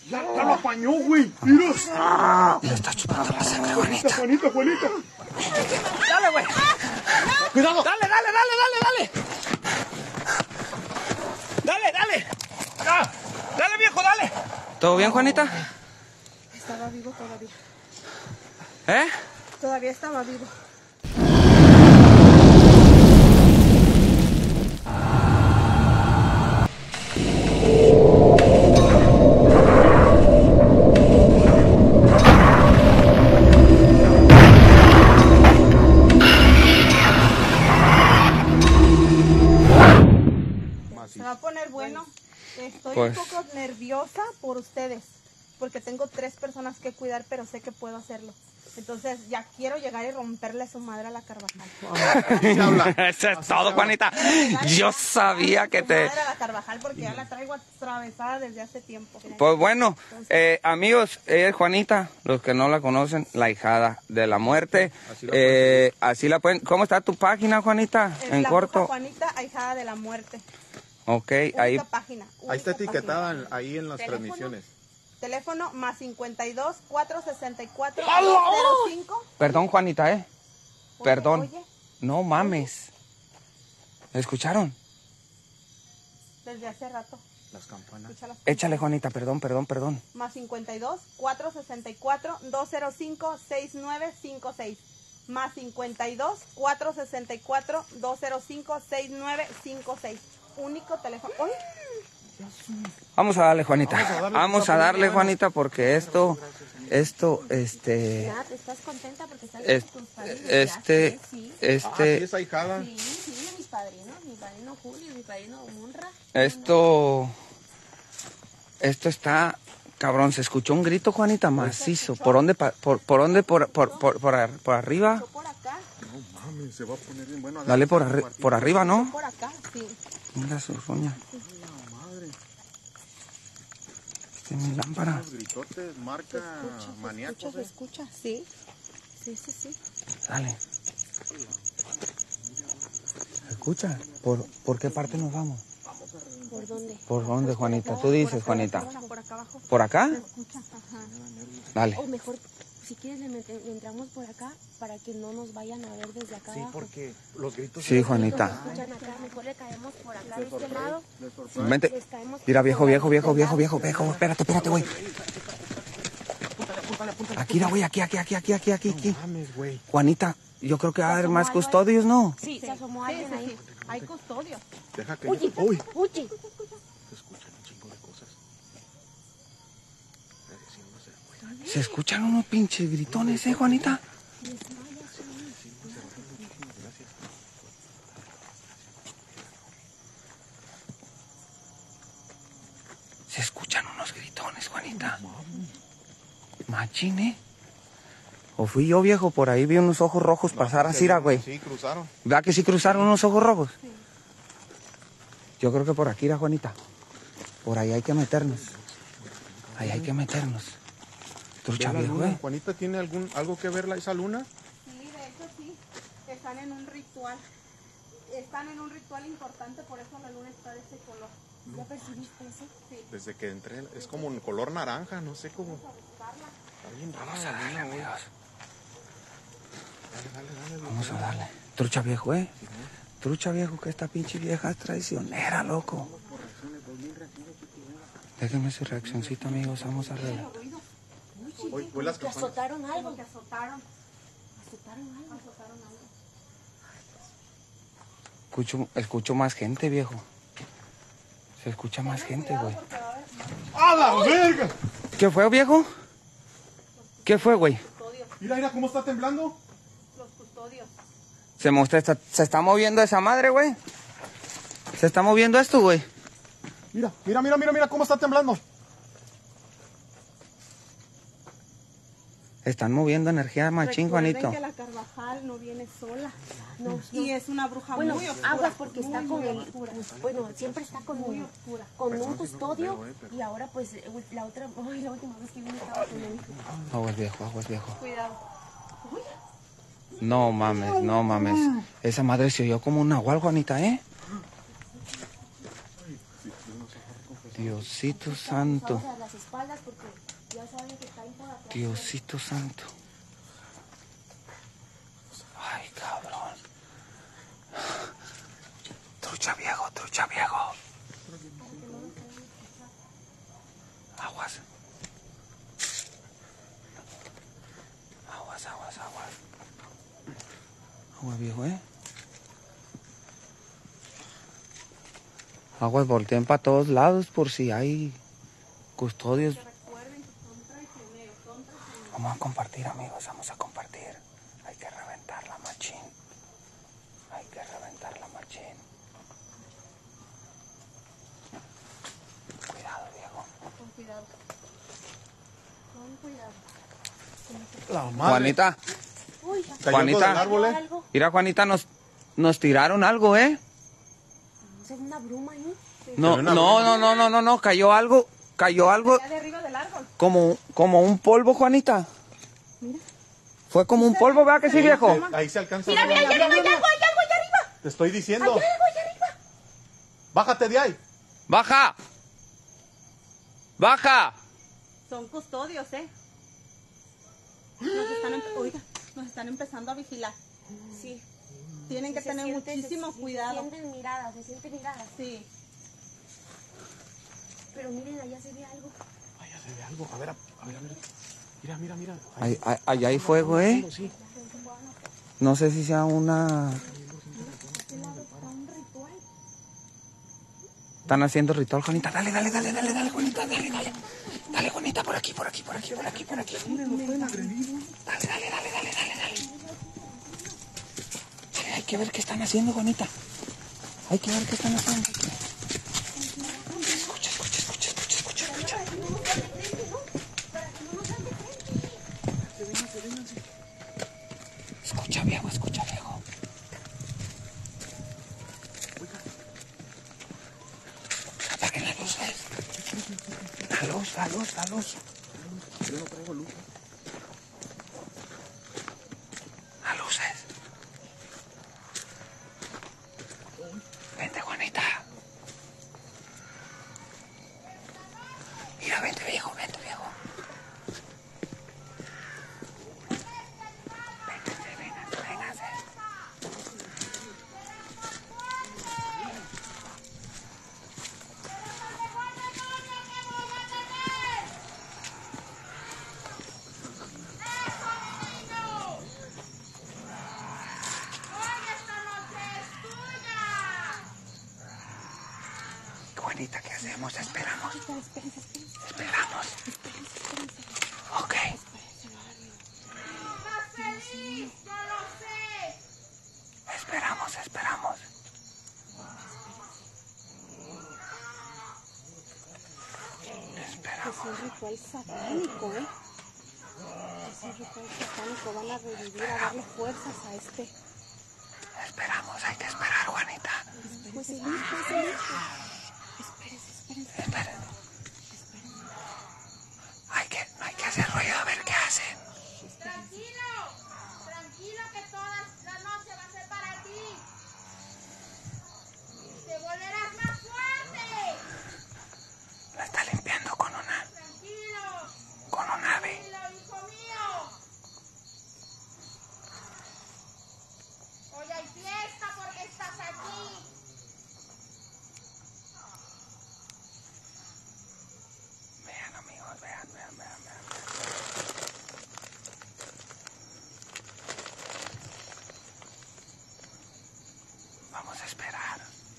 Ya lo apañó, güey. Mira. Le está chupando la sangre, Juanita. Juanita. Dale, güey. Cuidado. Dale. Dale. Dale, viejo, dale. ¿Todo bien, Juanita? Estaba vivo todavía. ¿Eh? Todavía estaba vivo. Se va a poner bueno. Estoy un poco nerviosa por ustedes, porque tengo 3 personas que cuidar, pero sé que puedo hacerlo. Entonces ya quiero llegar y romperle su madre a la Carvajal. Eso es todo, Juanita. Yo sabía que te... Madre a la Carvajal porque ya la traigo atravesada desde hace tiempo. Pues bueno, amigos, ella es Juanita, los que no la conocen, la hijada de la muerte. Así la pueden... ¿Cómo está tu página, Juanita? Es en la corto. bruja Juanita, ahijada de la muerte. Ok, Única página. Ahí está Única etiquetada página. ahí en las transmisiones. Teléfono más 52 464 ¡Aló! 205. Perdón, Juanita, Perdón. Oye, No mames. ¿Me escucharon? desde hace rato. Las campanas. Escúchalas. Échale, Juanita, perdón. Más 52 464 205 6956. Más 52 464 205 6956. Único teléfono. ¡Ay! Vamos a darle, Juanita. Vamos a darle, Juanita, porque esto, Nada, ¿estás contenta porque estás con tus padrinos? Sí, este, esa hijada. Sí, mis padrinos. Mi padrino Julio, mi padrino Munra. esto está, cabrón, se escuchó un grito, Juanita, macizo. ¿Por dónde? ¿Por dónde? ¿Por arriba? Por acá. No mames, se va a poner bien bueno. Dale por arriba, ¿no? Por acá, sí. Mira su roña. Este es mi lámpara. Los gritotes, marca maníacos. Se escucha, sí. Sí. Dale. ¿Se escucha? ¿Por qué parte nos vamos? ¿Por dónde? ¿Por dónde, Juanita? Tú dices, Juanita. Por acá abajo. ¿Por acá? Se escucha, ajá. Dale. O mejor, si quieres, le entramos por acá para que no nos vayan a ver desde acá abajo. Porque los gritos. Sí, Juanita. Escuchan acá, mejor le caemos por acá de este lado. Vente. Les caemos Mira, viejo. por Espérate, güey. Aquí, güey, aquí. No mames, güey. Juanita, yo creo que va a haber más custodios, ¿no? Sí, se asomó alguien ahí. Hay custodios. Deja que. Oye, Uy. oye. Se escuchan un chingo de cosas. Se escuchan unos pinches gritones, Juanita. Se escuchan unos gritones, Juanita. Machine. ¿O fui yo, viejo? Por ahí vi unos ojos rojos pasar así, güey. Sí, cruzaron. ¿Verdad que sí cruzaron unos ojos rojos? Sí. Yo creo que por aquí era, Juanita. Por ahí hay que meternos. Trucha, viejo, Juanita, ¿tiene algo que ver esa luna? Sí, de hecho sí. Están en un ritual. Importante, por eso la luna está de ese color. ¿Ya percibiste eso? Sí. Desde que entré, es como un color naranja, no sé cómo. Está bien rara la luna, güey. Dale. Vamos a darle. Trucha, viejo, Trucha, viejo, que esta pinche vieja es traicionera, loco. Déjenme su reaccioncita, amigos. Vamos a ver. Que azotaron algo. Azotaron algo. Escucho más gente, viejo. Se escucha más gente, güey. ¡A la verga! ¿Qué fue, viejo? ¿Qué fue, güey? Mira cómo está temblando. Los custodios. Se está moviendo esa madre, güey. Se está moviendo esto, güey. Mira cómo está temblando. Están moviendo energía machín, Juanito. Que la Carvajal no viene sola. No, y es una bruja muy oscura. Aguas porque está con el... Bueno, siempre está con un custodio y ahora pues la última vez que vine estaba con él. Aguas, viejo. Cuidado. No mames. Esa madre se oyó como un nahual, Juanita, Diosito santo. Vamos a las espaldas porque ya saben que está ahí por atrás. Diosito santo. Ay, cabrón. Trucha viejo, trucha viejo. Aguas. Aguas, aguas, aguas. Aguas, viejo, Aguas, volteen para todos lados por si hay custodios. Vamos a compartir, amigos, vamos a compartir. Hay que reventar la machín. Hay que reventar la machín. Cuidado, viejo. Con cuidado. Con cuidado. La madre. Juanita, Uy, Cayendo Juanita. del árbol, algo. mira, Juanita, nos tiraron algo, No sé, una bruma ahí. No, una no, cayó algo Allá de arriba del árbol. como un polvo, Juanita. Mira. Fue como un polvo, ¿verdad que sí, viejo? Ahí se alcanza. Mira, mira, allá arriba, hay algo allá arriba. Te estoy diciendo. Hay algo allá arriba. Bájate de ahí. ¡Baja! ¡Baja! Son custodios, nos están empezando a vigilar. Sí. Tienen que tener muchísimo cuidado. Se sienten miradas, se sienten miradas. Sí. Pero miren, allá se ve algo. Allá se ve algo. A ver. Mira. Allá hay fuego, Sí. No sé si sea una... Están haciendo ritual, Juanita. Dale, Juanita, dale. Dale, Juanita, por aquí. Dale. Hay que ver qué están haciendo, Juanita. Hay que ver qué están haciendo. Escucha. Escucha, viejo. Apaguen la luz, La luz. Yo no traigo luz. Las luces. Vente, Juanita. Mira, vente, viejo. Véngase. Juanita, ¿qué hacemos? Esperamos. Esperamos. Ok. Esperamos. Es un ritual satánico, Es un ritual satánico. Van a revivir, a darle fuerzas a este. Esperamos, hay que esperar, Juanita. Pues el hijo. Espérense. Esperen. No hay que hacer ruido, a ver qué hacen. Tranquilo que toda la noche va a ser para ti. Te volverás más fuerte. La está limpiando con un ave. Tranquilo, hijo mío. Hoy hay fiesta porque estás aquí. Vean, amigos, vean. Vamos a esperar.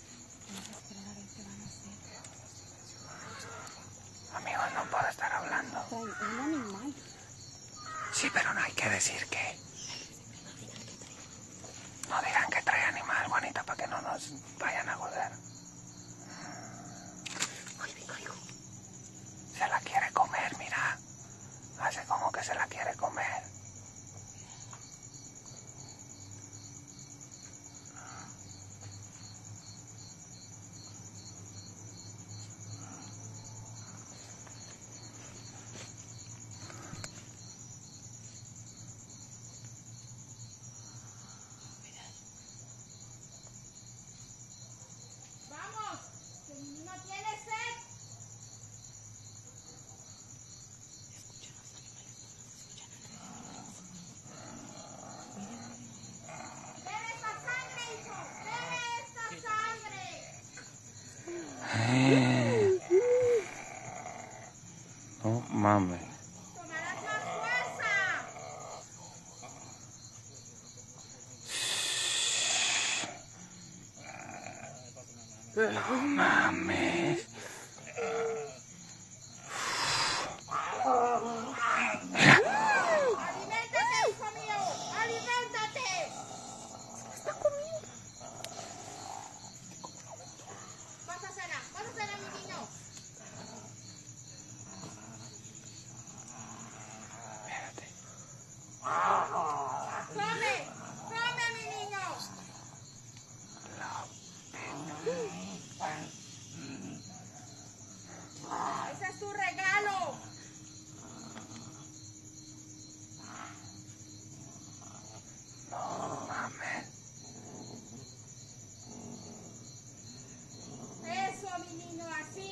Amigos, no puedo estar hablando. Un animal. Sí, pero no hay que decir que... No digan que trae animal, Juanita, para que no nos vayan a joder. Se la quiere comer, mira. Hace como que se la quiere comer. Vamos, que no tienes sed. No mames. Tomarás más fuerza. No mames. Aliméntate, hijo mío. Aliméntate. Está comiendo. Vas a cenar, mi niño. Come, mi niño. Ese es tu regalo. Eso, mi niño, así.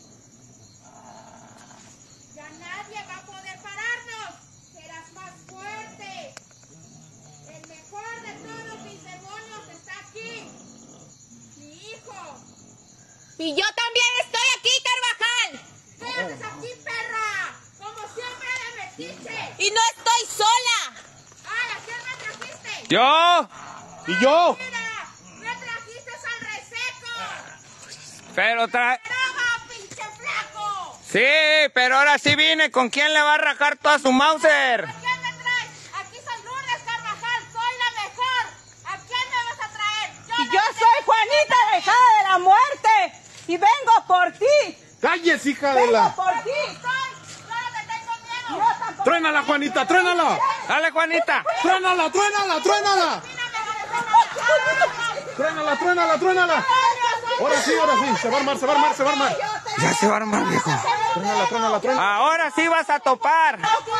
Ya nadie va a poder pararnos. Serás más fuerte. El mejor de todos mis demonios está aquí. Mi hijo. Y yo también estoy aquí, Carvajal. ¿Qué haces aquí, perra? Como siempre de metiche. Y no estoy sola. Ay, ¿a quién me trajiste? ¡Yo! ¿Y yo? Mira, me trajiste al reseco. Pero trae... ¡Brava, pinche flaco! Sí, pero ahora sí vine. ¿Con quién le va a rajar toda su Mauser? ¿A quién me traes? Aquí soy Lourdes Carvajal, soy la mejor. ¿A quién me vas a traer? Y yo soy Juanita, la hijada de la muerte. Y vengo por ti. ¡Calles, hija de Vengo la! por ti. Yo no te tengo miedo. Yo tampoco. ¡Truénala, Juanita, truénala! Dale, Juanita. ¡Truénala, truénala, truénala! ¡Truénala, truénala, truénala! Ahora sí, se va a armar, se va a armar, se va a armar. Ya se va a armar, viejo. Truénala, truénala, truénala. Ahora sí vas a topar.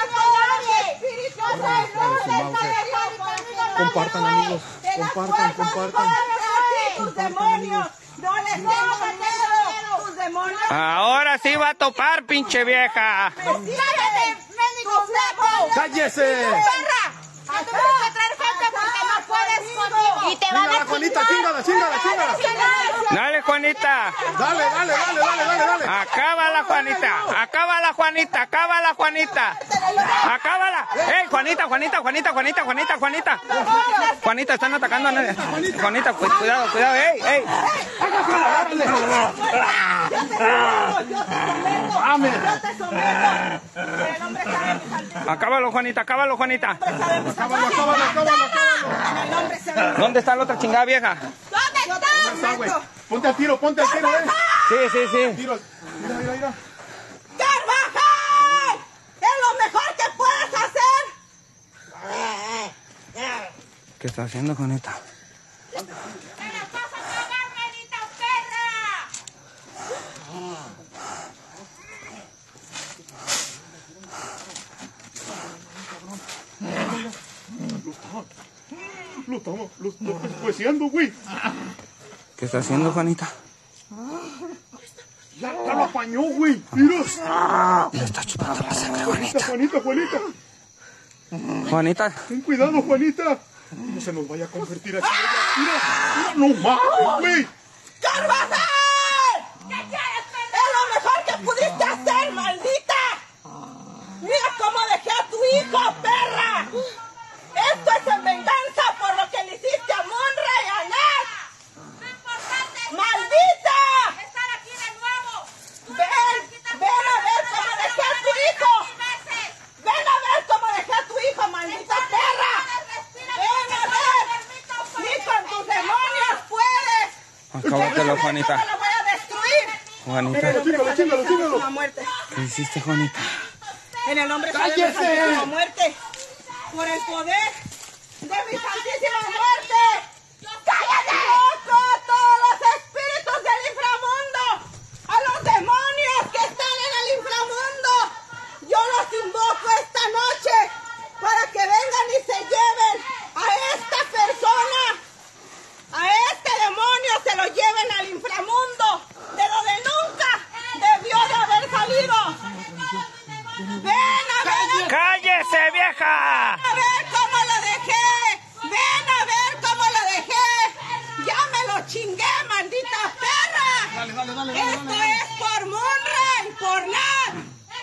Compartan, amigos, compartan, compartan. Tus demonios. No les tengo miedo. Tus demonios. Ahora sí va a topar, pinche vieja. ¡Cállate, mendigo flaco! ¡Cállese! ¡Perra! ¡No te vas a traer gente porque no puedes conmigo! Y te van Chingala, a Juanita, chingala, chingala, chingala. Dale, Juanita. Dale, dale, dale, dale, dale, dale. Acábala, Juanita. Acábala, Juanita. Acábala, Juanita. Acábala. ¡Ey, Juanita, Juanita, Juanita, Juanita, Juanita, Juanita! Juanita, están atacando a nadie. Juanita, cuidado, cuidado. ¡Ey, ey! Acábalo, Juanita, acábalo, Juanita. Acábalo, acábalo, acábalo, acábalo. ¿Dónde está la otra chingada vieja? ¿Dónde estás? Está, güey. Ponte al tiro, Sí, sí, sí. Tiro. Mira, mira, mira. ¡Carvajal! ¡Es lo mejor que puedes hacer! ¿Qué está haciendo, Juanita? ¡Te la vas a pagar, menita perra! Lo estamos escueciendo, güey. ¿Qué está haciendo, Juanita? Ya lo apañó, güey. Mira. Le está chupando la sangre, Juanita. Juanita, Juanita. Juanita. Ten cuidado, Juanita. No se nos vaya a convertir aquí. Mira, mira, no mames, güey. ¡Carvajal! ¿Qué quieres, pendejo? ¡Es lo mejor que pudiste hacer, maldita! ¡Mira cómo dejé a tu hijo, perra! ¡Esto es en venganza por lo que le hiciste a Monra y a Nat! ¡No importante! ¡Maldita! ¡Estar aquí de nuevo! ¡Ven! ¡Ven a ver cómo dejé a tu hijo! ¡Ven a ver cómo dejé a tu hijo, maldita perra! ¡Ven a ver! ¡Ni con tus demonios puedes! Acábatelo, Juanita. ¡Te lo voy a destruir! Juanita. Chíngalo, chíngalo, chíngalo. La muerte. ¿Qué hiciste, Juanita? En el nombre de ¡Cállese! la Santísima Muerte. Por el poder de mi Santísima Muerte. ¡Cállate! ¡Loco a todos los espíritus del inframundo! ¡A los demonios que están en el inframundo! Yo los invoco esta noche para que vengan y se lleven a esta persona. A este demonio se lo lleven al inframundo, de donde nunca debió de haber salido. ¡Ven a ver! ¡Cállese, vieja! ¡A ver cómo lo dejé! ¡Ven a ver cómo lo dejé! ¡Ya me lo chingué, maldita perra! Dale, dale, dale, ¡Esto es por Monra y por Nat! En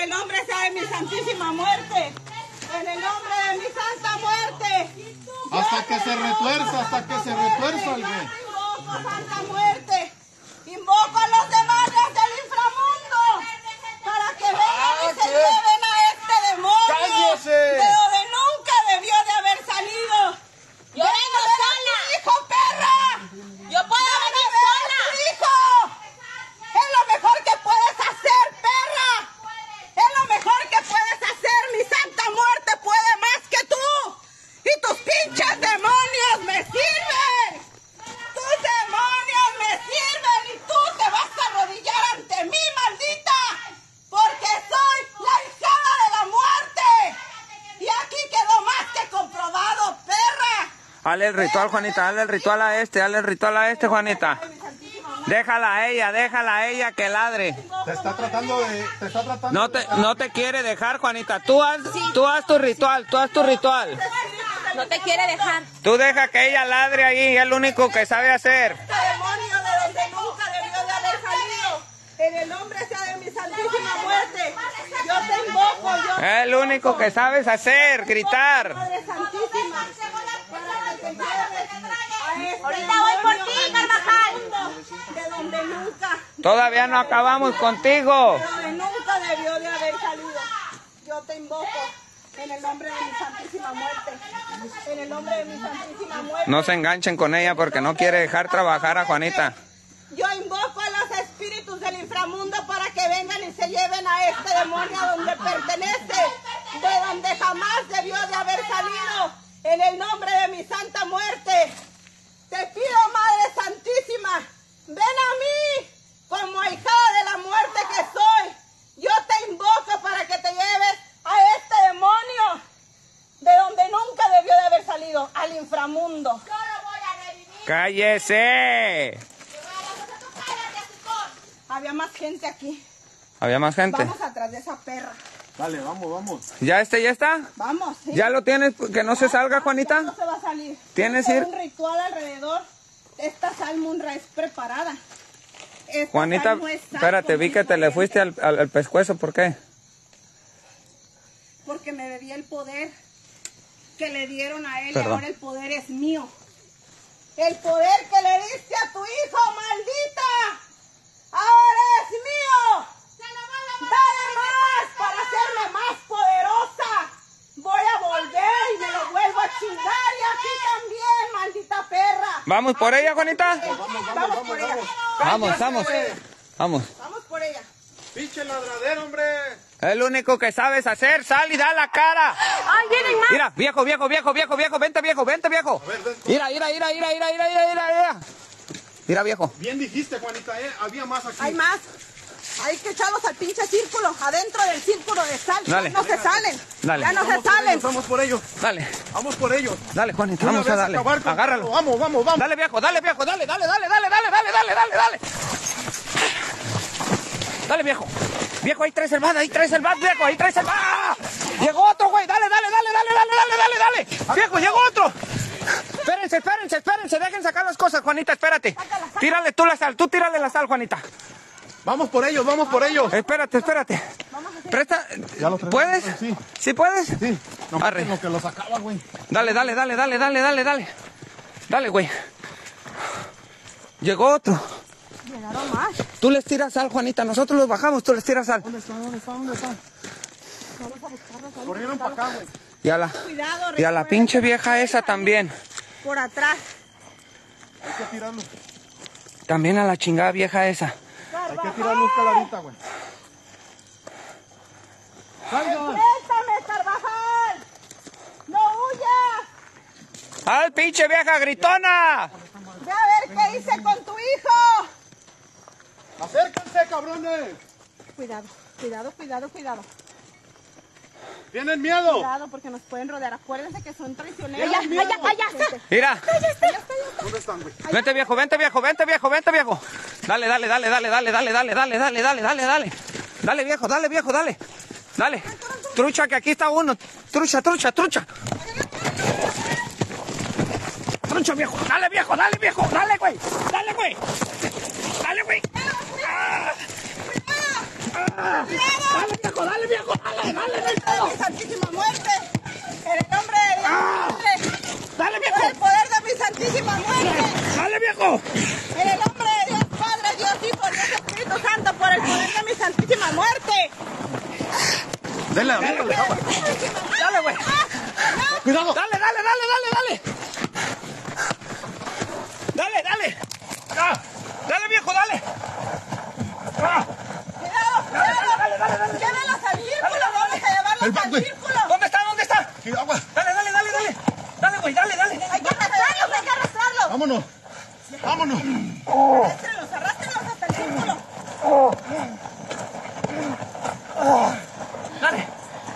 el nombre sea de mi santísima muerte. En el nombre de mi santa muerte. Hasta que se retuerza, el güey. Invoco santa muerte. Invoco a los demonios del inframundo para que vengan y se lleven a este demonio. ¡Cállese! De donde nunca debió de haber salido. Yo vengo sola. ¡Hijo, perra! Yo puedo venir sola. ¡Hijo! Es lo mejor que puedes hacer, perra. Es lo mejor que puedes hacer. Mi santa muerte puede más que tú. Y tus pinches demonios me sirven. Tus demonios me sirven y tú te vas a arrodillar ante mí, maldita. Porque soy la hijada de la muerte. Y aquí quedó más que comprobado, perra. Hazle el ritual, Juanita, hazle el ritual a este, Juanita. Déjala a ella que ladre. Te está tratando. No te quiere dejar, Juanita. Tú haz tu ritual, No te quiere dejar. Tú deja que ella ladre ahí, es lo único que sabe hacer. Este demonio de donde nunca debió de haber salido. En el nombre sea de mi santísima muerte. Yo te invoco, Es lo único que sabes hacer, gritar. Madre Santísima, para que te lleves a este Ahorita voy por ti, demonio Carvajal. de donde nunca, Todavía no acabamos contigo. de donde nunca debió de haber salido. Yo te invoco en el nombre de mi santísima muerte. En el nombre de mi santísima muerte. No se enganchen con ella porque no quiere dejar trabajar a Juanita. Yo invoco a los espíritus del inframundo para que vengan y se lleven a este demonio a donde pertenece, de donde jamás debió de haber salido. En el nombre de mi santa muerte, te pido, Madre Santísima, ven a mí como ahijada de la muerte que soy. Yo te invoco para que te lleves a este demonio de donde nunca debió de haber salido, al inframundo. Yo lo voy a revivir. ¡Cállese! Había más gente aquí. ¿Había más gente? Vamos atrás de esa perra. Dale, vamos. ¿Ya está? Vamos. ¿sí? ¿Ya lo tienes? ¿Que no se salga, Juanita? No se va a salir. ¿Tienes Tiene ir? un ritual alrededor. Esta sal Munra es preparada. Esta Juanita, sal no es sal espérate, vi que te le fuiste al pescuezo, ¿por qué? Porque me bebí el poder que le dieron a él Perdón. y ahora el poder es mío. El poder que le diste a tu hijo, maldita, ahora es mío. Dale más para hacerme más poderosa. Voy a volver y me lo vuelvo a chingar y aquí también, maldita perra. ¿Vamos por ella, Juanita? Vamos por ella. Vamos. Vamos por ella. Pinche ladradero, hombre. Es lo único que sabes hacer, sal y da la cara. ¡Ay, vienen más! Mira, viejo, vente, viejo. Mira. Mira, viejo. Bien dijiste, Juanita, había más aquí. Hay más. Hay que echarlos al pinche círculo, adentro del círculo de sal. Dale. No se salen. Dale. Ya no se salen. Vamos por ellos. Dale, Vamos por ellos. dale, Juanita, Una vamos vez a darle. acabar con Agárralo. todo. Vamos. Dale, viejo, dale. Dale, viejo. Viejo, ahí traes el bat, viejo, ahí traes el bat. ¡Ah! Llegó otro, güey, dale. Viejo, llegó otro. Espérense, dejen sacar las cosas, Juanita, espérate. Tírale tú la sal, tírale la sal, Juanita. Vamos por ellos. Espérate. Presta. Ya lo traemos. ¿Puedes? Sí. ¿Sí puedes? Sí. No, Arre. lo que los acaba, güey. Dale. Dale, güey. Llegó otro. Llegaron más. Tú les tiras sal, Juanita. Nosotros los bajamos, tú les tiras sal. ¿Dónde están? Corrieron para acá, güey. Cuidado, Y a la pinche vieja esa también. por atrás. Hay que tirarlo. También a la chingada vieja esa. Hay que tirar luz caladita, güey. ¡Salgan! ¡Suéltame, Carvajal! ¡No huyas! ¡Al pinche vieja gritona! Ve a ver qué hice con tu hijo. ¡Acérquense, cabrones! Cuidado. ¿Tienen miedo? Cuidado porque nos pueden rodear. Acuérdense que son traicioneros. Allá está. Mira. ¿Dónde están, güey? Vente viejo. Dale. Dale viejo. Dale. Trucha, que aquí está uno. Trucha. Trucha viejo. Dale viejo. Dale, güey. Ah. Dale, viejo, dale, viejo, dale, dale, ¡De mi santísima muerte! ¡En el nombre de Dios! dale, ¡Por viejo, el poder de mi santísima muerte! dale, viejo. En el nombre de Dios Padre, Dios Hijo, Dios Espíritu Santo, por el poder de mi santísima muerte. Dale, dale, agua. Dale, güey. Cuidado. Dale, dale, dale, dale, dale. Dale, dale. Dale, viejo, dale. Cuidado, cuidado. Llévalos al círculo, vamos a llevarlos El al back, güey. círculo. ¿Dónde está? ¿Dónde está? Cuidado, agua. Dale, dale, dale, dale. Dale, güey, dale, dale. Hay que arrastrarlos, hay que arrastrarlos. Vámonos. Vámonos. Arrástrenlos, arrástrenlos hasta el círculo. Dale.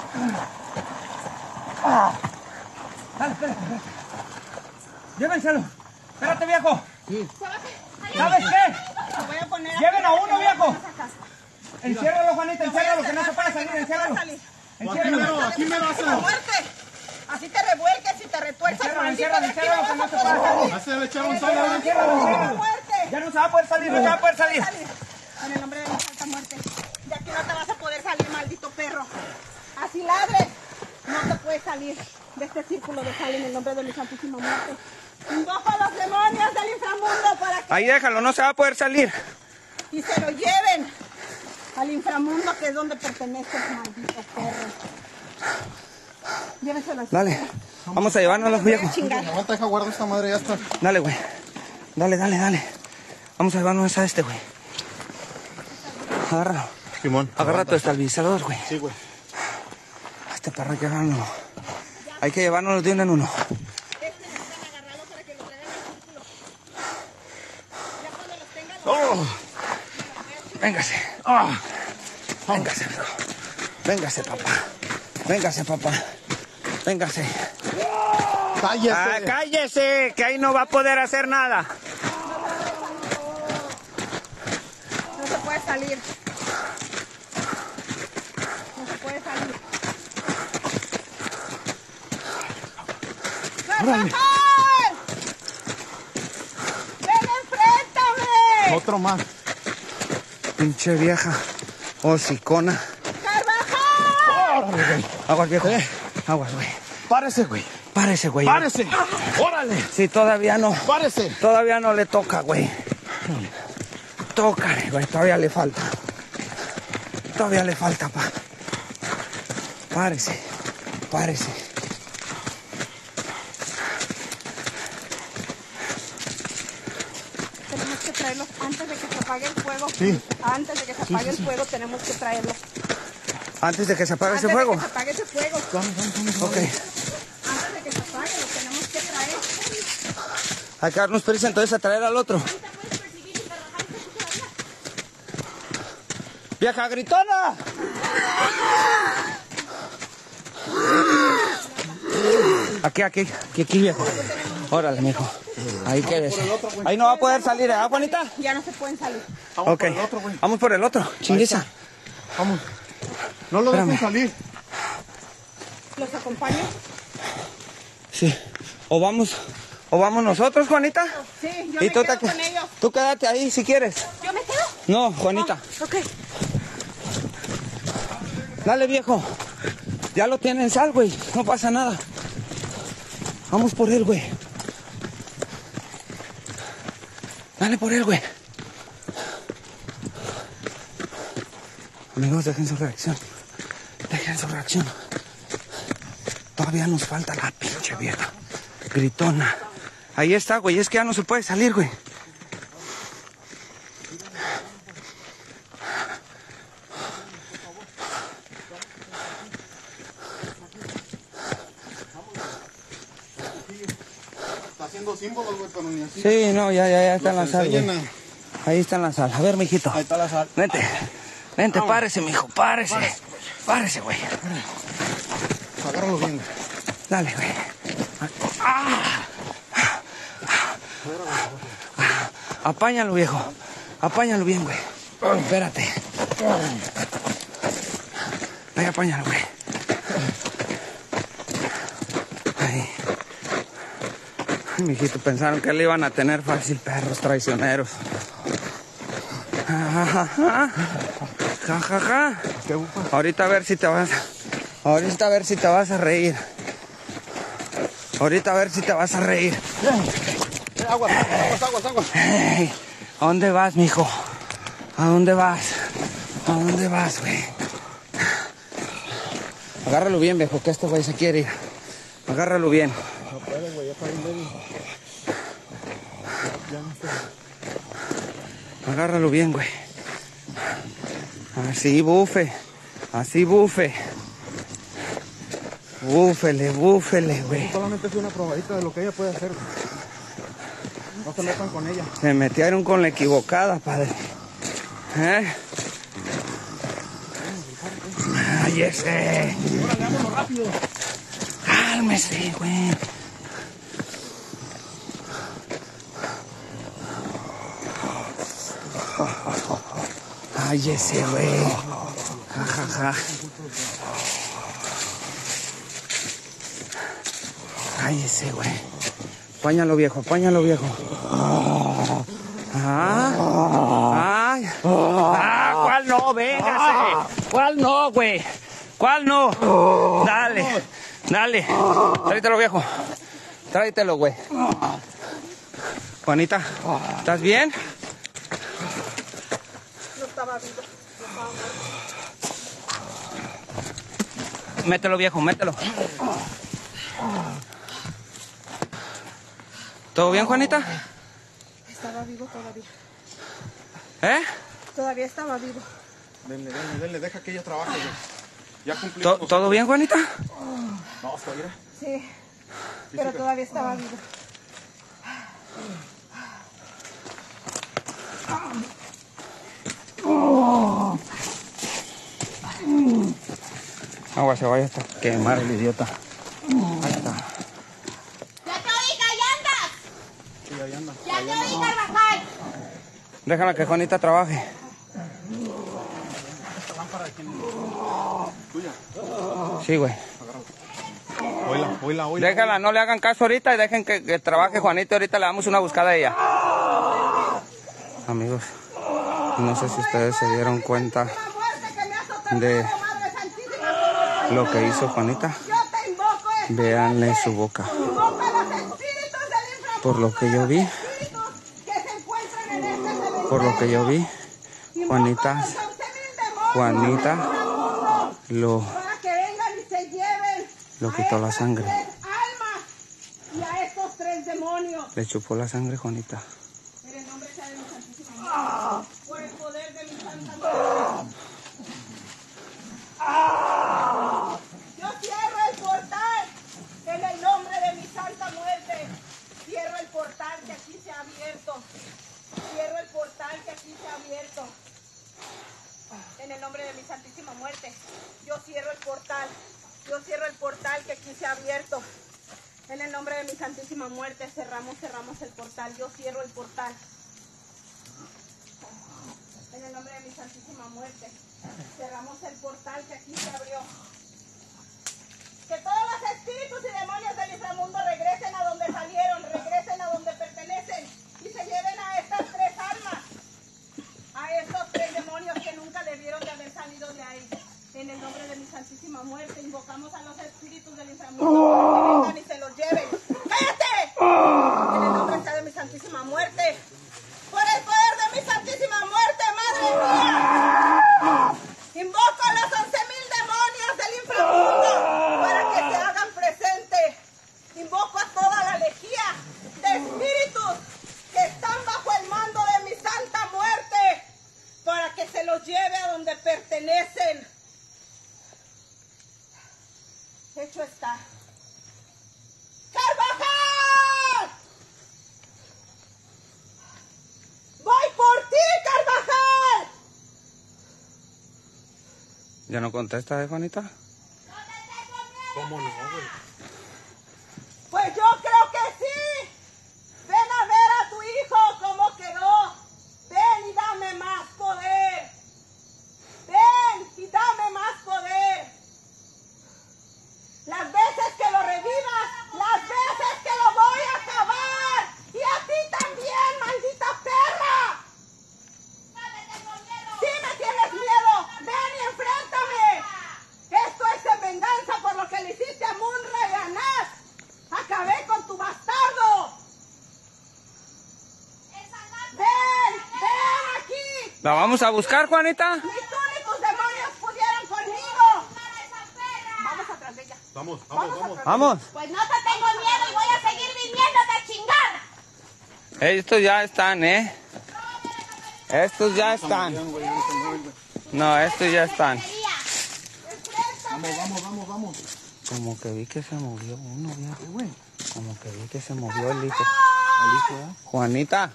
Dale, espérate. Llévenselo. Espérate, viejo. ¿Sabes qué? Lo voy a poner aquí. Lleven a uno, viejo. Enciérralo, Juanita, enciérralo, que no se puede salir, enciérralo. Enciérralo. Aquí me vas La muerte. Así te revuelques y te retuerces. Enciérralo, maldito, enciérralo, de aquí que no no se vas a puede poder salir. Hace echar un Enciérralo, solo. enciérralo, salir. enciérralo. Muerte. Ya no se va a poder salir, no se va a poder salir. En el nombre de la Santa Muerte. De aquí no te vas a poder salir, maldito perro. Así ladres. No te puedes salir de este círculo de sal en el nombre de mi santísima muerte. Invoco a los demonios del inframundo para que Ahí déjalo, no se va a poder salir. y se lo lleven al inframundo, que es donde pertenece, maldito perro. Llévenselo así. Dale, vamos a llevárnoslos, viejo. Chingar. Aguanta, deja guardar esta madre, ya está. Dale, güey. Dale, dale, dale. Vamos a llevarnos a este, güey. Agárralo. Simón. Agarra tu estabilizador, güey. Sí, güey. A este perro hay que agarrarlo. Hay que llevárnoslos de uno en uno. Véngase. Véngase, amigo. Véngase, papá. Véngase, papá. Véngase. Cállese. Ah, cállese, que ahí no va a poder hacer nada. No se puede salir. No se puede salir. ¡Ven, enfréntame! Otro más. Pinche vieja. Hocicona. ¡Carvajal! Aguas, viejo. Aguas, güey. Párese, güey. Párese, güey. Párese. Órale. Sí, todavía no. Párese. Todavía no le toca, güey. Tócale, güey. Todavía le falta. Todavía le falta, pa. Párese. Párese. Tenemos que traerlos antes de que se apague el fuego. Sí. Antes de que se apague el fuego tenemos que traerlos. Antes de que se apague ese Antes fuego. de que se apague ese fuego. Ok. Antes de que se apague los tenemos que traer. Hay que darnos prisa entonces a traer al otro. ¡Vieja gritona! Aquí, viejo. Órale, mijo. Ahí quédese. Ahí no va a poder salir, ¿eh, Juanita? Ya no se pueden salir. Vamos Ok. por el otro, güey. Vamos por el otro. Chinguiza. Vamos. No lo dejen Espérame. salir. ¿Los acompaño? Sí. O vamos nosotros, Juanita. Sí, yo me tú quedo con ellos. Tú quédate ahí si quieres. ¿Yo me quedo? No, Juanita. Ok. Dale, viejo. Ya lo tienen sal, güey. No pasa nada. Vamos por él, güey. Dale por él, güey. Amigos, dejen su reacción. Dejen su reacción. Todavía nos falta la pinche vieja. Gritona. Ahí está, güey. Es que ya no se puede salir, güey. Está haciendo símbolos, güey, pero ni así. Sí, no, ya está en la sal, güey. Llena. Ahí está en la sal. A ver, mijito. Ahí está la sal. Vente. Vente, párese, mijo. Párese. Párese, güey. Agárralo bien. Dale, güey. ¡Ah! Apáñalo, viejo. Apáñalo bien, güey. Espérate. Ahí, apáñalo, güey. Ahí. Mijito, pensaron que le iban a tener fácil, perros traicioneros. Ja, ja, ja. ¿Qué bufa? Ahorita a ver si te vas. Ahorita a ver si te vas a reír. Ahorita a ver si te vas a reír. Aguas, aguas, aguas, aguas. Hey, ¿a dónde vas, mijo? ¿A dónde vas? ¿A dónde vas, güey? Agárralo bien, viejo, que este güey se quiere ir. Agárralo bien. No puede, güey, ya está bien débil. Ya no sé. Agárralo bien, güey. Así bufe. Así bufe. Búfele, búfele, güey. Solamente fue una probadita de lo que ella puede hacer. No se metan con ella. Se metieron con la equivocada, padre. ¿Eh? ¡Ay, ese! Órale, vámonos rápido. ¡Cálmese, güey! ¡Ay, ese, güey! Ja, ja, ja. ¡Ay, ese, güey! Apáñalo, viejo, apáñalo, viejo. ¡Ah! ¡Ay! ¡Ah! ¿Cuál no? ¡Véngase! ¿Cuál no, güey? ¿Cuál no? Dale, dale. Tráetelo, viejo. Tráetelo, güey. Juanita, ¿estás bien? No estaba vivo. Mételo, viejo, mételo. ¿Todo bien, Juanita? Estaba vivo todavía. ¿Eh? Todavía estaba vivo. Denle, denle, denle, deja que ella trabaje, güey. Ya cumplimos. ¿Todo bien, Juanita? No, está bien. Sí, pero todavía estaba vivo. Agua, se vaya hasta quemar el idiota. Ahí está. ¡Ya te oí, Gallandas! Sí, ahí anda. ¡Ya te oí, Carvajal! Déjala que Juanita trabaje. Tuya. Sí, güey. Oíla, oíla, oíla. Déjala, no le hagan caso ahorita y dejen que trabaje Juanita. Ahorita le damos una buscada a ella. Amigos, no sé si ustedes se dieron cuenta de lo que hizo Juanita. Véanle su boca. Por lo que yo vi, Juanita lo quitó la sangre. Y a estos 3 demonios. Le chupó la sangre, Juanita. En el nombre sea de mi santísima madre, por el poder de mi santa madre. Yo cierro el portal en el nombre de mi santa muerte. Cierro el portal que aquí se ha abierto. Cierro el portal que aquí se ha abierto. En el nombre de mi santísima muerte. Yo cierro el portal. Yo cierro el portal que aquí se ha abierto. En el nombre de mi santísima muerte, cerramos el portal. Yo cierro el portal. En el nombre de mi santísima muerte, cerramos el portal que aquí se abrió. Que todos los espíritus y demonios del inframundo regresen a donde salieron, regresen a donde pertenecen y se lleven a estas 3 almas, a estos 3 demonios que nunca debieron de haber salido de ahí. En el nombre de mi santísima muerte, invocamos a los espíritus del inframundo para que vengan y se los lleven. ¡Cállate! En el nombre de mi santísima muerte, por el poder de mi santísima muerte, madre mía, invoco a los 11,000 demonios del inframundo para que se hagan presentes. Invoco a toda la lejía de espíritus que están bajo el mando de mi santa muerte para que se los lleve a donde pertenecen. Hecho está. ¡Carvajal! ¡Voy por ti, Carvajal! ¿Ya no contesta, Juanita? ¿Cómo no, güey? Pues yo creo que sí. Ven a ver a tu hijo cómo quedó. Ven y dame más poder. Ven y dame más poder. Las veces que lo revivas, las veces que lo voy a acabar. Y a ti también, maldita perra. Sí me tienes miedo. ¿La vamos a buscar, Juanita? Mis únicos demonios pudieron conmigo. Vamos atrás de ella. Vamos. Vamos. Pues no te tengo miedo y voy a seguir viviendo de chingada. Estos ya están, ¿eh? Estos ya están. No, estos ya están. Vamos. Como que vi que se movió uno, güey. Como que vi que se movió el hijo. Juanita.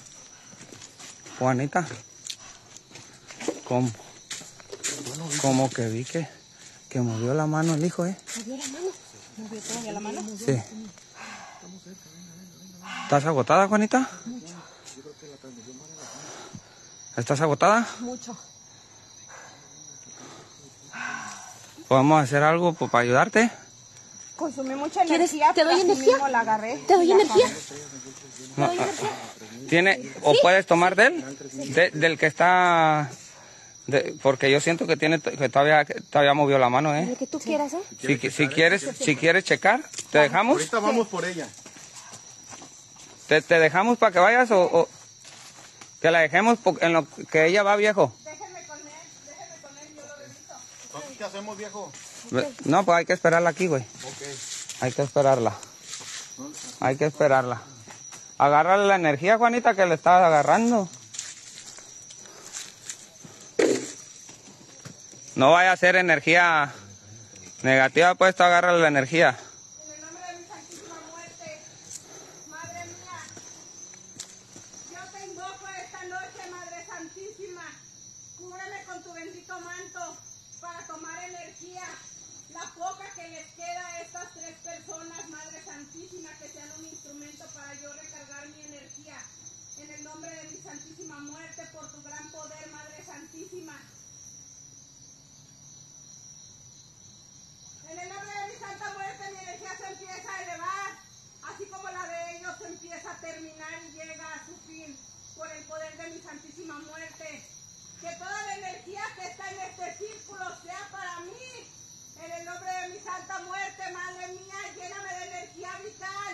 Como que vi que movió la mano el hijo, ¿eh? ¿Movió todavía la mano? Sí. ¿Estás agotada, Juanita? Mucho. ¿Estás agotada? Mucho. ¿Podemos hacer algo para ayudarte? Consumí mucha ¿Quieres? energía. ¿Te doy pero así energía? mismo la agarré. ¿Te doy energía? No, ¿tiene o puedes tomar de él? Del que está... porque yo siento que tiene que todavía movió la mano, ¿eh? Lo que tú quieras, ¿eh? Si quieres checar, ¿te dejamos? Ahorita vamos por ella. ¿Te dejamos para que vayas o que la dejemos en lo que ella va, viejo? Déjenme con él, yo lo reviso. Entonces, ¿qué hacemos, viejo? No, pues hay que esperarla aquí, güey. Ok. Hay que esperarla. Agárrale la energía, Juanita, que le estabas agarrando. No vaya a ser energía negativa, pues tú agárrale la energía. En el nombre de mi santísima muerte, Madre mía, yo te invoco esta noche, Madre Santísima. Cúbreme con tu bendito manto para tomar energía. La poca que les queda a estas 3 personas, Madre Santísima, que sean un instrumento para yo recargar mi energía. En el nombre de mi santísima muerte, por tu gran poder, Madre Santísima. En el nombre de mi santa muerte, mi energía se empieza a elevar, así como la de ellos empieza a terminar y llega a su fin, por el poder de mi santísima muerte. Que toda la energía que está en este círculo sea para mí. En el nombre de mi santa muerte, Madre mía, lléname de energía vital.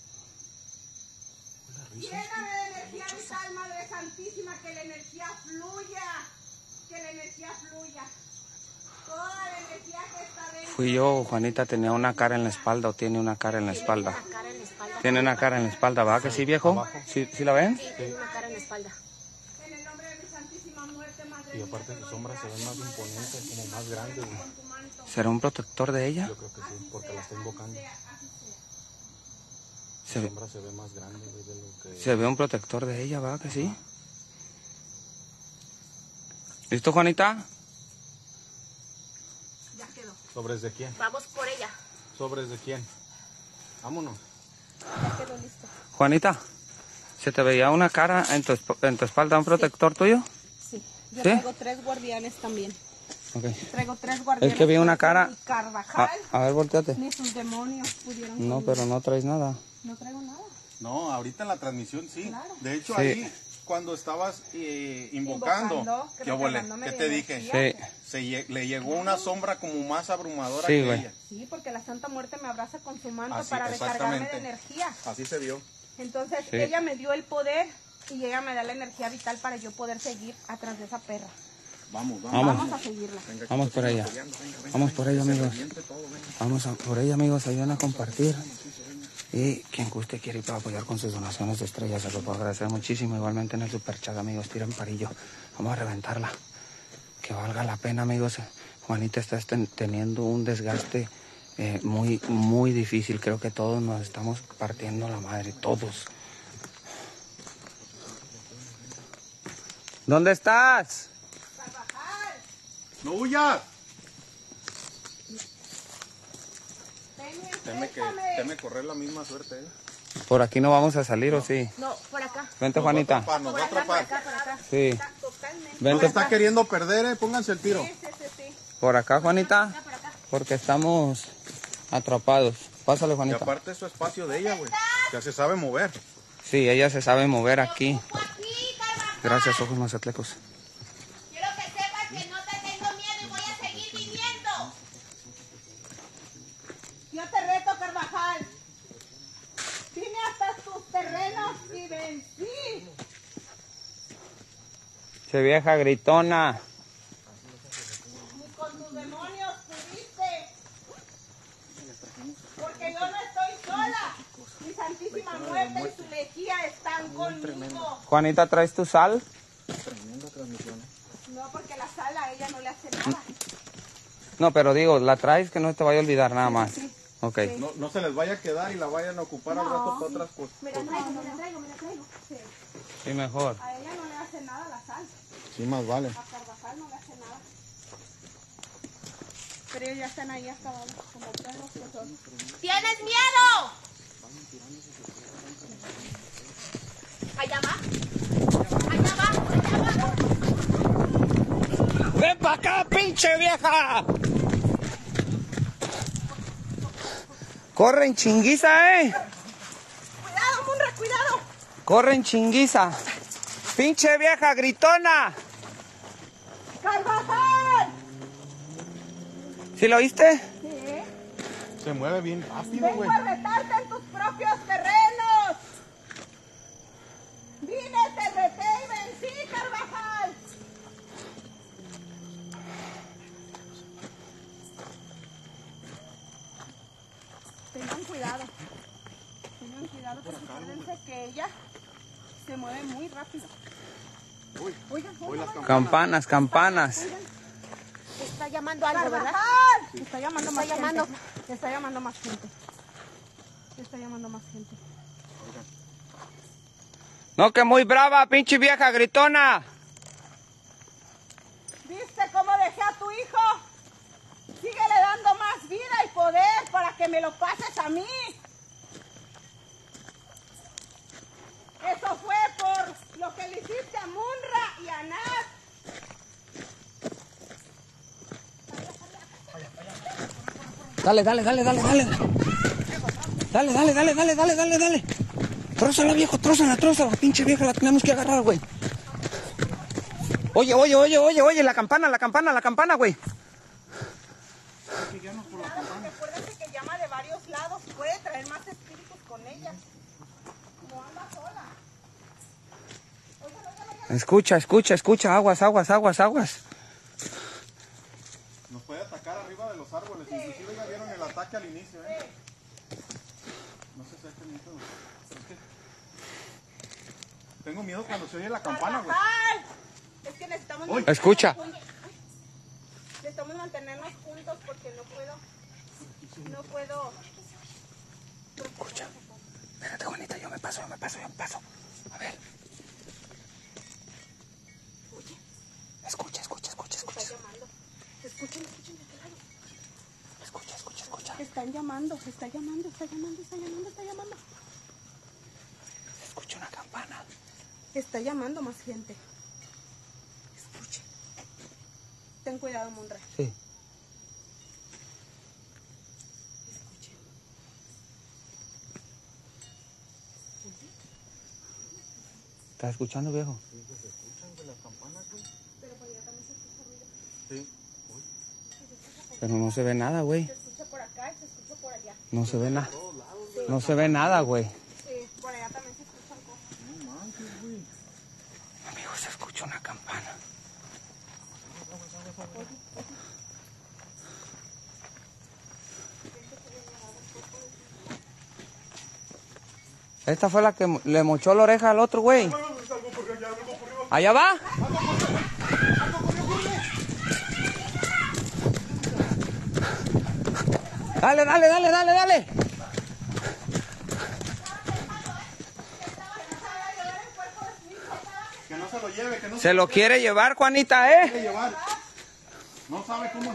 Lléname de energía vital, Madre Santísima, que la energía fluya. Que la energía fluya. Toda la energía que está dentro. Fui yo, Juanita, tenía una cara en la espalda o tiene una cara en la espalda. Tiene una cara en la espalda, ¿va? ¿Que sí, viejo? ¿Sí la ven? Sí, tiene una cara en la espalda. En el nombre de mi santísima muerte, Madre Y aparte sus sombras se ven más imponentes, como más grandes. Güey. ¿Será un protector de ella? Yo creo que sí, porque la está invocando. Se La ve, sombra se ve más grande güey, de lo que... se ve un protector de ella, ¿va? ¿Que sí? ¿Listo, Juanita? Ya quedó. ¿Sobres de quién? Vamos por ella. ¿Sobres de quién? Vámonos. Ya quedó listo. Juanita, ¿se te veía una cara en tu espalda, un protector tuyo? Sí. Yo ¿Sí? traigo 3 guardianes también. Ok. Traigo 3 guardianes. Es que vi una cara... Ni Carvajal, A ver, volteate. ni sus demonios pudieron. No, conmigo. pero no traes nada. No traigo nada. No, ahorita en la transmisión sí. Claro. De hecho, Sí. ahí, cuando estabas invocando, ¿qué recargándome ¿Qué de te dije? energía. Sí. Le llegó una sombra como más abrumadora Sí, que güey. ella. Sí, porque la Santa Muerte me abraza con su manto Así, para recargarme de exactamente. energía. Así se vio. Entonces Sí. ella me dio el poder y ella me da la energía vital para yo poder seguir atrás de esa perra. Vamos. Vamos a seguirla. Vamos por ella. Vamos por ella, amigos. Vamos por ella, amigos. Ayuden a compartir. Y quien guste quiere ir para apoyar con sus donaciones de estrellas, se lo puedo agradecer muchísimo. Igualmente en el superchat, amigos, tiran parillo. Vamos a reventarla. Que valga la pena, amigos. Juanita está teniendo un desgaste muy, muy difícil. Creo que todos nos estamos partiendo la madre, todos. ¿Dónde estás? ¡No huyas! Ven, Teme correr la misma suerte, ¿eh? Por aquí no vamos a salir, ¿o sí? No, por acá. Vente, Juanita. Nos va a atrapar. Por acá. Sí. totalmente. Nos Vente está queriendo perder, ¿eh? Pónganse el tiro. Sí. por acá, Juanita. Porque estamos atrapados. Pásale, Y Juanita. aparte es su espacio de ella, güey. Ya se sabe mover. Sí, ella se sabe mover aquí. Aquí, Carvajal. Gracias, ojos mazatlecos. Quiero que sepas que no te tengo miedo y voy a seguir viviendo. Yo te reto, Carvajal. Vine hasta tus terrenos y vencí. Che vieja gritona. Ni con tus demonios pudiste. Porque yo no estoy sola. Mi Santísima Muerte y su lejía están conmigo. Juanita, ¿traes tu sal? No, porque la sal a ella no le hace nada. No, pero digo, la traes que no te vaya a olvidar nada más. Ok. No se les vaya a quedar y la vayan a ocupar al rato para otras cosas. Me la traigo. Sí, mejor. A ella no le hace nada la sal. Sí, más vale. A Carvajal no le hace nada. Pero ellos ya están ahí acabados como perros que son. ¿Tienes miedo? Allá va. ¡Ven para acá, pinche vieja! Corre en chinguiza, Cuidado, Munra, cuidado. Corre en chinguiza. Pinche vieja gritona. ¡Carvajal! ¿Sí lo oíste? Sí. Se mueve bien rápido, güey. Vengo a retarte en tus propios terrenos. Vine, te reté y vencí, Carvajal. Tengan cuidado porque acuérdense que ella se mueve muy rápido. Oigan, Campanas, campanas. Está llamando algo, ¿verdad? Carvajal. Está llamando más llamando. gente. Está llamando más gente. Está llamando más gente. No, que muy brava, pinche vieja gritona. ¿Viste cómo dejé a tu hijo? Síguele dando más vida y poder para que me lo pases a mí. Eso fue por lo que le hiciste a Munra y a Nat. Dale. Dale. Trózala, viejo, trózala, pinche vieja, la tenemos que agarrar, güey. Oye, la campana, güey. Recuérdate que llama de varios lados, puede traer más espíritus con ella. No anda sola. Escucha, aguas. Nos puede atacar arriba de los árboles. Inclusive ya vieron el ataque al inicio, No sé si es que tengo miedo cuando se oye la campana, güey. ¡Ay! Es que necesitamos Escucha. necesitamos mantenernos juntos porque no puedo. Escucha. Espérate, Juanita, yo me paso. A ver. Escucha. Está llamando. Escuchen de aquel lado. Escucha. Están llamando. Se escucha una campana. Está llamando más gente. Escuche. Ten cuidado, Munra. Sí. Escuche. ¿Estás escuchando, viejo? Sí, se escuchan de las campanas, güey. Pero por allá también se escucha ruido. Sí. Pero no se ve nada, güey. Se escucha por acá y se escucha por allá. No se ve nada. No se ve nada, güey. Sí, por allá también se escuchan cosas. No manches, güey. Amigo, se escucha una campana. Esta fue la que le mochó la oreja al otro, güey. ¿Allá va? Dale. Que no se lo lleve, que no Se lo quiere llevar, Juanita, quiere llevar. No sabe cómo.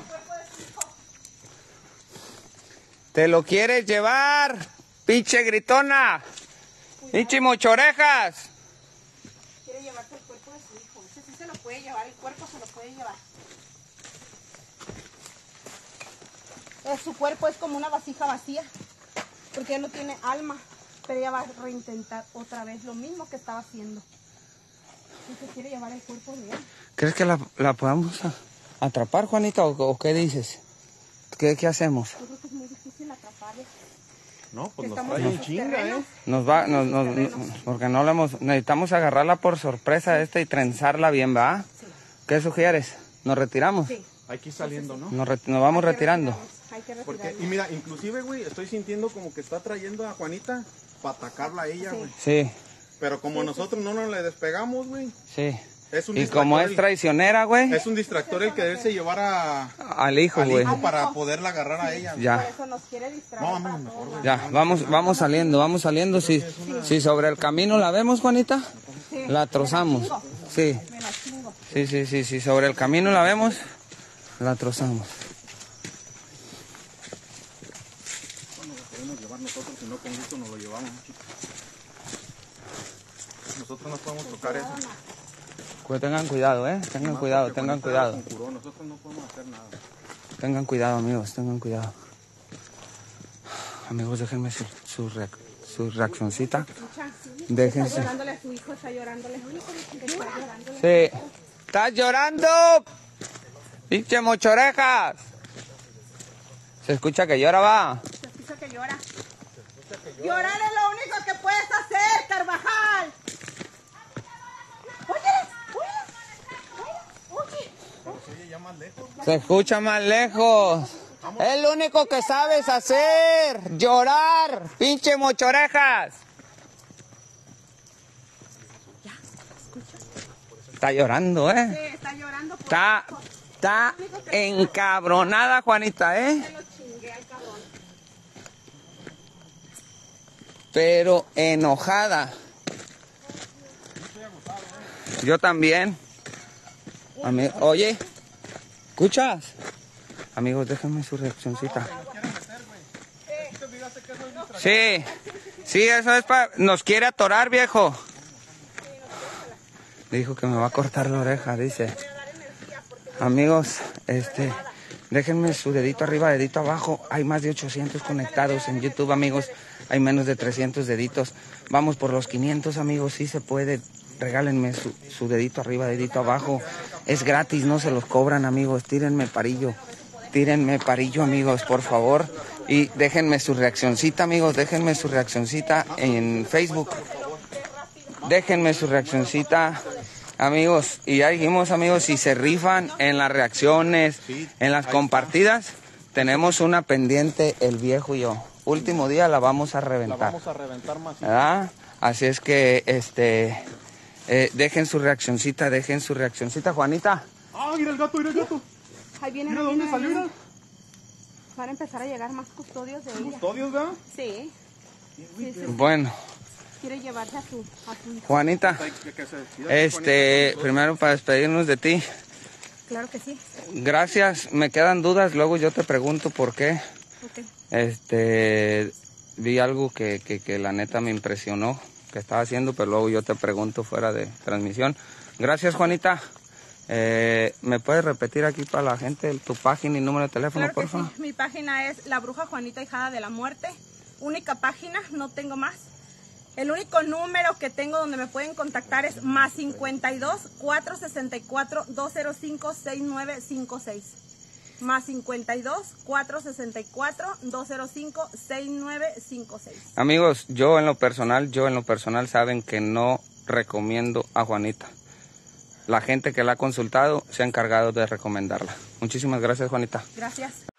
Te lo quieres llevar, pinche gritona. Pinche mochorejas. Quiere llevarse el cuerpo de su hijo. Ese sí se lo puede llevar, el cuerpo se lo puede llevar. Su cuerpo es como una vasija vacía, porque él no tiene alma, pero ella va a reintentar otra vez lo mismo que estaba haciendo. Y se quiere llevar el cuerpo de él. ¿Crees que la podamos atrapar, Juanita, o qué dices? ¿Qué hacemos? Yo creo que es muy difícil atraparle. No, pues nos Estamos trae en en sus chinga, terrenos. Porque no la hemos, necesitamos agarrarla por sorpresa y trenzarla bien, ¿va? Sí. ¿Qué sugieres? ¿Nos retiramos? Sí. Hay que ir saliendo, ¿no? Nos vamos retirando. Hay que Porque, retirarnos. y mira, inclusive, güey, estoy sintiendo como que está trayendo a Juanita para atacarla a ella, güey. Sí, Pero como nosotros no nos le despegamos, güey. sí. Es un Y como es traicionera, güey, Es un distractor el que debe llevar al hijo, al güey. hijo para poderla agarrar a ella. Por Ya, eso nos quiere distraer. No, para vámonos mejor, todo. güey. ya, vamos saliendo. Si sobre el camino la vemos, Juanita, Sí. la trozamos. Sí, Me la chingo. sí, sobre el camino la vemos, la trozamos. Bueno, lo podemos llevar nosotros, si no con gusto nos lo llevamos, chicos. Nosotros no podemos tocar eso. Pues tengan cuidado, tengan cuidado, Porque tengan Juanita cuidado. conjuró, nosotros no podemos hacer nada. Tengan cuidado, amigos, tengan cuidado. Amigos, déjenme su reaccioncita. Déjense. Está llorándole a su hijo, está llorándole. Está llorándole. Sí. ¿Estás llorando? Pinche mochorejas. Se escucha que llora, va. Se escucha que llora. Llorar es lo único que puedes hacer, Carvajal. Se escucha más lejos. Es lo único que sabes hacer. Llorar. Pinche mochorejas. Está llorando, Sí, está llorando. Por Está encabronada, Juanita, que lo chingué al cabrón. Pero enojada. Yo también. Oye, ¿escuchas? Amigos, déjenme su reaccioncita. Sí, eso es para... Nos quiere atorar, viejo. Dijo que me va a cortar la oreja, dice. Amigos, déjenme su dedito arriba, dedito abajo. Hay más de 800 conectados en YouTube, amigos. Hay menos de 300 deditos. Vamos por los 500, amigos. Sí se puede. Regálenme su dedito arriba, dedito abajo. Es gratis, no se los cobran, amigos. Tírenme parillo, amigos, por favor. Y déjenme su reaccioncita, amigos. Déjenme su reaccioncita en Facebook. Déjenme su reaccioncita, amigos. Y ya dijimos, amigos, si se rifan en las reacciones, en las compartidas, tenemos una pendiente, el viejo y yo. Último día la vamos a reventar. La vamos a reventar más. ¿Verdad? Así es que, dejen su reaccioncita, Juanita. Ah, mira el gato, Ahí viene. Mira dónde salió, mira. Van a empezar a llegar más custodios de ella. Custodios, ¿verdad? Sí. Sí. Bueno, Quiere llevarse a su hijo. Juanita, primero para despedirnos de ti. Claro que sí. Gracias, me quedan dudas, luego yo te pregunto por qué. Ok. Vi algo que la neta me impresionó que estaba haciendo, pero luego yo te pregunto fuera de transmisión. Gracias, Juanita. ¿Me puedes repetir aquí para la gente tu página y número de teléfono, Claro por que favor? sí. Mi página es La Bruja Juanita Hijada de la Muerte. Única página, no tengo más. El único número que tengo donde me pueden contactar es más 52 464 205 6956. Más 52 464 205 6956. Amigos, yo en lo personal saben que no recomiendo a Juanita. La gente que la ha consultado se ha encargado de recomendarla. Muchísimas gracias, Juanita. Gracias.